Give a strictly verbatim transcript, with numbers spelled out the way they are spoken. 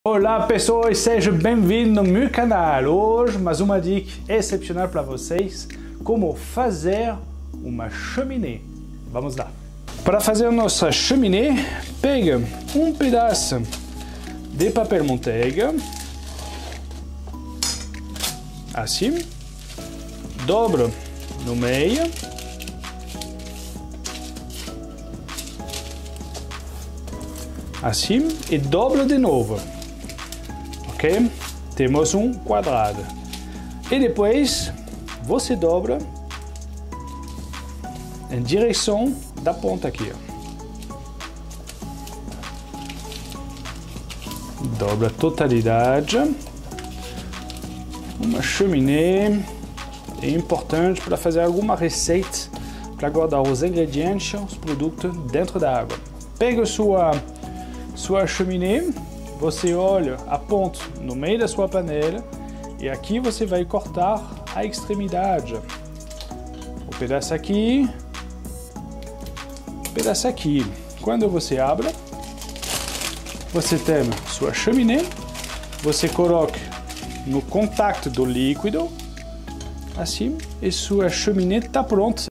Olá pessoas, sejam bem-vindos no meu canal. Hoje, mais uma dica excepcional para vocês, como fazer uma chaminé. Vamos lá. Para fazer a nossa chaminé, pega um pedaço de papel manteiga, assim, dobra no meio, assim, e dobra de novo. Ok? Temos um quadrado. E depois você dobra em direção da ponta aqui. Dobra a totalidade. Uma chaminé é importante para fazer alguma receita, para guardar os ingredientes, os produtos dentro da água. Pega sua sua chaminé. Você olha a ponta no meio da sua panela e aqui você vai cortar a extremidade. O pedaço aqui, o pedaço aqui. Quando você abre, você tem sua chaminé, você coloca no contato do líquido, assim, e sua chaminé está pronta.